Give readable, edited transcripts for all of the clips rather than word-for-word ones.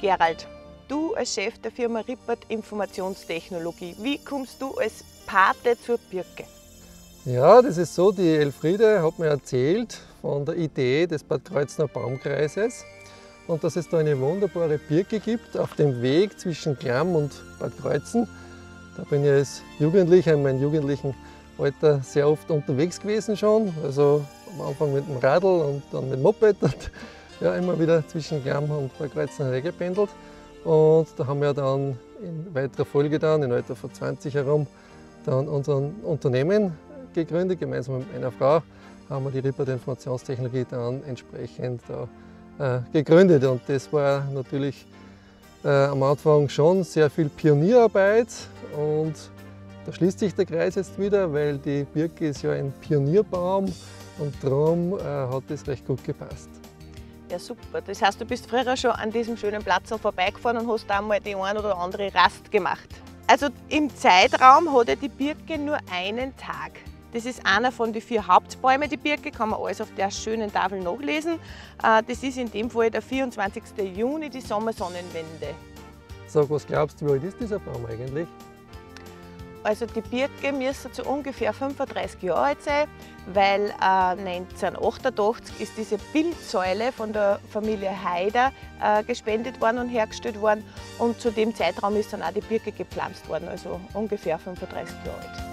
Gerald, du als Chef der Firma Rippert Informationstechnologie, wie kommst du als Pate zur Birke? Ja, das ist so, die Elfriede hat mir erzählt von der Idee des Bad Kreuznacher Baumkreises und dass es da eine wunderbare Birke gibt auf dem Weg zwischen Klamm und Bad Kreuzen. Da bin ich als Jugendlicher in meinem jugendlichen Alter sehr oft unterwegs gewesen schon, also am Anfang mit dem Radl und dann mit dem Moped und ja, immer wieder zwischen Klamm und Bad Kreuzen hergependelt. Und da haben wir dann in weiterer Folge dann, im Alter von 20 herum, dann unser Unternehmen gegründet. Gemeinsam mit einer Frau haben wir die Rippert Informationstechnologie dann entsprechend gegründet. Und das war natürlich am Anfang schon sehr viel Pionierarbeit. Und da schließt sich der Kreis jetzt wieder, weil die Birke ist ja ein Pionierbaum und darum hat das recht gut gepasst. Ja, super. Das heißt, du bist früher schon an diesem schönen Platz vorbeigefahren und hast da mal die ein oder andere Rast gemacht. Also im Zeitraum hat ja die Birke nur einen Tag. Das ist einer von den 4 Hauptbäumen, die Birke, kann man alles auf der schönen Tafel nachlesen. Das ist in dem Fall der 24. Juni, die Sommersonnenwende. Sag, was glaubst du, wie alt ist dieser Baum eigentlich? Also die Birke müsste zu ungefähr 35 Jahre alt sein, weil 1988 ist diese Bildsäule von der Familie Haider gespendet worden und hergestellt worden. Und zu dem Zeitraum ist dann auch die Birke gepflanzt worden, also ungefähr 35 Jahre alt.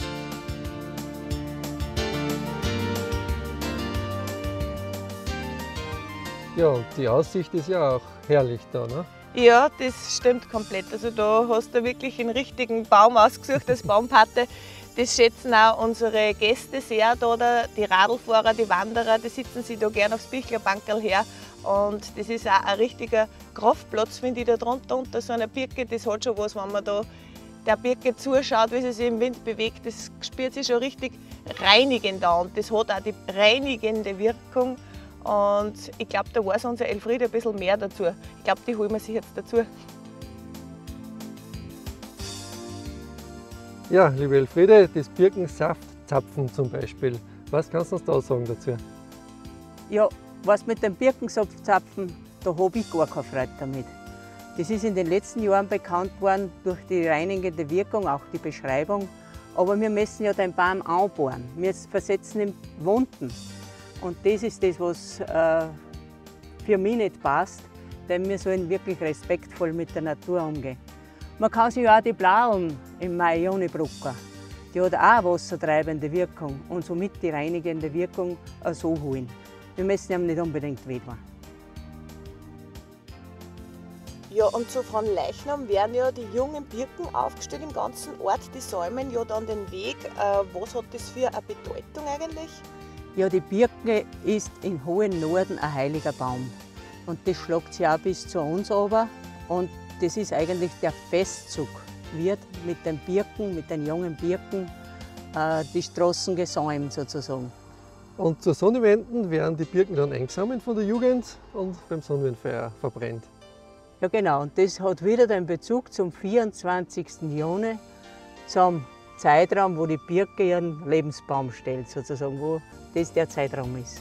Ja, und die Aussicht ist ja auch herrlich da, ne? Ja, das stimmt komplett. Also da hast du wirklich einen richtigen Baum ausgesucht als Baumpate. Das schätzen auch unsere Gäste sehr, da, die Radlfahrer, die Wanderer, die sitzen sich da gerne aufs Bichlerbankerl her. Und das ist auch ein richtiger Kraftplatz, finde ich, da drunter unter so einer Birke. Das hat schon was, wenn man da der Birke zuschaut, wie sie sich im Wind bewegt. Das spürt sich schon richtig reinigend an. Und das hat auch die reinigende Wirkung. Und ich glaube, da weiß unsere Elfriede ein bisschen mehr dazu. Ich glaube, die holen wir sich jetzt dazu. Ja, liebe Elfriede, das Birkensaftzapfen zum Beispiel. Was kannst du uns da sagen dazu? Ja, was mit dem Birkensaftzapfen, da habe ich gar keine Freude damit. Das ist in den letzten Jahren bekannt worden durch die reinigende Wirkung, auch die Beschreibung. Aber wir müssen ja den Baum anbohren. Wir versetzen ihm Wunden. Und das ist das, was für mich nicht passt, denn wir sollen wirklich respektvoll mit der Natur umgehen. Man kann sich auch die Blauen im Mai-Juni brucken. Die hat auch eine wassertreibende Wirkung und somit die reinigende Wirkung auch so holen. Wir müssen ihm nicht unbedingt wehtun. Ja, und zu Fronleichnam werden ja die jungen Birken aufgestellt im ganzen Ort. Die säumen ja dann den Weg. Was hat das für eine Bedeutung eigentlich? Ja, die Birke ist im hohen Norden ein heiliger Baum. Und das schlägt sich auch bis zu uns runter. Und das ist eigentlich der Festzug, wird mit den Birken, mit den jungen Birken, die Straßen gesäumt sozusagen. Und zur Sonnenwenden werden die Birken dann eingesammelt von der Jugend und beim Sonnenwendfeuer verbrennt. Ja genau, und das hat wieder den Bezug zum 24. Juni, zum Zeitraum, wo die Birke ihren Lebensbaum stellt, sozusagen, wo das der Zeitraum ist.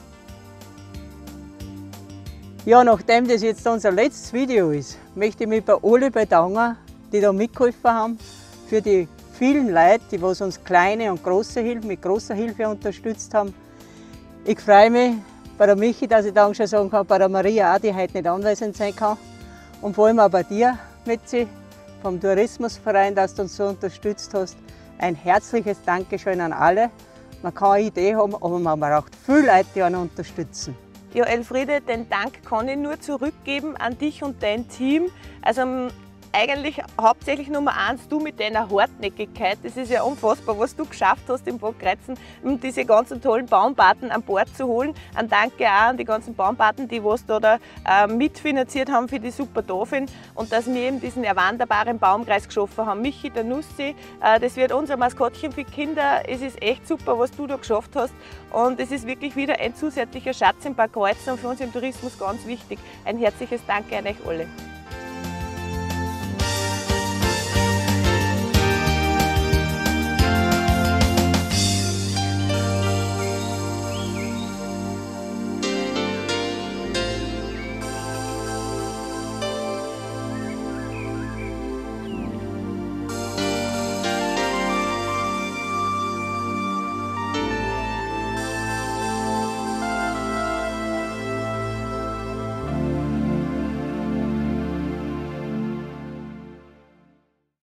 Ja, nachdem das jetzt unser letztes Video ist, möchte ich mich bei alle bedanken, die da mitgeholfen haben, für die vielen Leute, die uns kleine und große Hilfe mit großer Hilfe unterstützt haben. Ich freue mich bei der Michi, dass ich Danke sagen kann, bei der Maria auch, die heute nicht anwesend sein kann. Und vor allem auch bei dir, Mitzi, vom Tourismusverein, dass du uns so unterstützt hast. Ein herzliches Dankeschön an alle. Man kann eine Idee haben, aber man braucht viele Leute, die einen unterstützen. Ja, Elfriede, den Dank kann ich nur zurückgeben an dich und dein Team. Also eigentlich hauptsächlich Nummer 1, du mit deiner Hartnäckigkeit. Das ist ja unfassbar, was du geschafft hast im Bad Kreuzen, um diese ganzen tollen Baumpaten an Bord zu holen. Ein Danke auch an die ganzen Baumpaten, die was da mitfinanziert haben für die Super Tafel und dass wir eben diesen wunderbaren Baumkreis geschaffen haben. Michi, der Nussi, das wird unser Maskottchen für Kinder. Es ist echt super, was du da geschafft hast und es ist wirklich wieder ein zusätzlicher Schatz im Bad Kreuzen und für uns im Tourismus ganz wichtig. Ein herzliches Danke an euch alle.